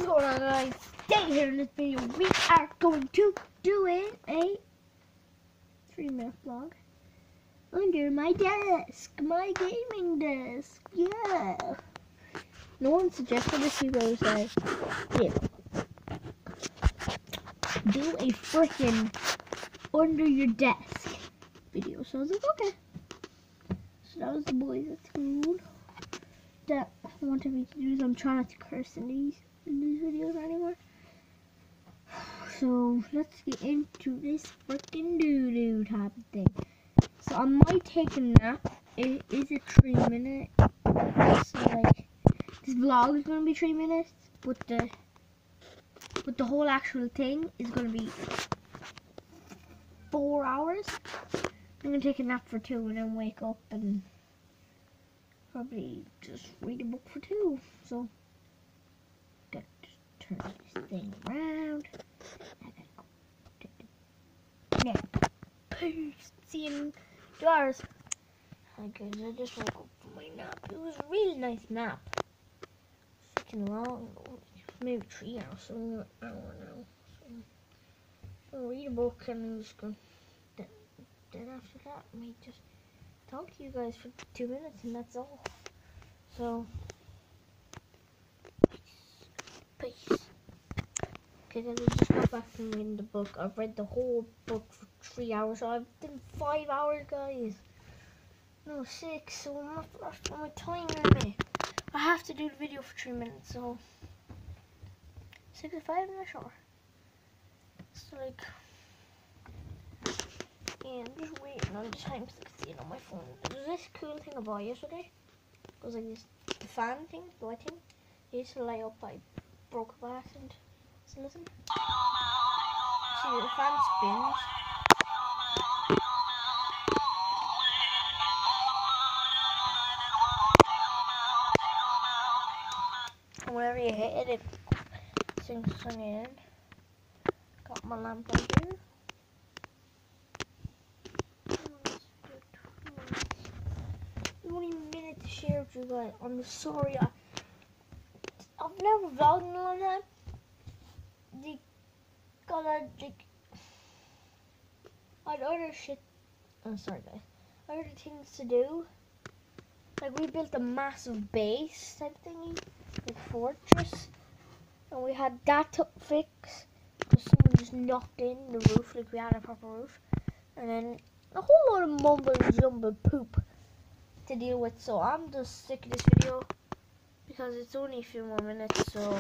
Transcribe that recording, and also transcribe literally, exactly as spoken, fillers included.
going on, guys? Today here in this video we are going to do it a three minute vlog under my desk, my gaming desk. Yeah. No one suggested this. You guys say, yeah, do a freaking under your desk video. So I was like, okay. So that was the boys at school that wanted me to do this. I'm trying not to curse in these in these videos anymore. So let's get into this freaking doo-doo type of thing. So I might take a nap. It is a three minute. So like this vlog is gonna be three minutes, but the but the whole actual thing is gonna be four hours. I'm gonna take a nap for two and then wake up and probably just read a book for two. So got to turn this thing around. I gotta go take a nap. Peace. See you in two hours. Hi guys, I just woke up from my nap. It was a really nice nap. Freaking long, maybe three hours, so an hour now. So I'll read a book and I'm just gonna. Then after that, I might just talk to you guys for two minutes and that's all. So, peace. Peace. Okay, then I just got back from reading the book. I've read the whole book for three hours. So I've done five hours, guys. No, six. So I'm not on my time limit. I have to do the video for three minutes. So, six or five, I'm not sure. So, like. And I'm just waiting on the time so I can see it on my phone. There's this cool thing I bought yesterday. It was like this the fan thing, the white thing. I used to light up, I broke it by accident. So listen. See, the fan spins. And whenever you hit it, it sings a song in. Got my lamp right here. Minute to share with you guys. I'm sorry, I, I've never vlogged in a long time. They got like I had other shit. I'm sorry, guys. Other things to do. Like we built a massive base type thingy, like fortress, and we had that to fix because someone just knocked in the roof. Like we had a proper roof, and then a whole lot of mumble jumble poop to deal with. So I'm just sick of this video because it's only a few more minutes, so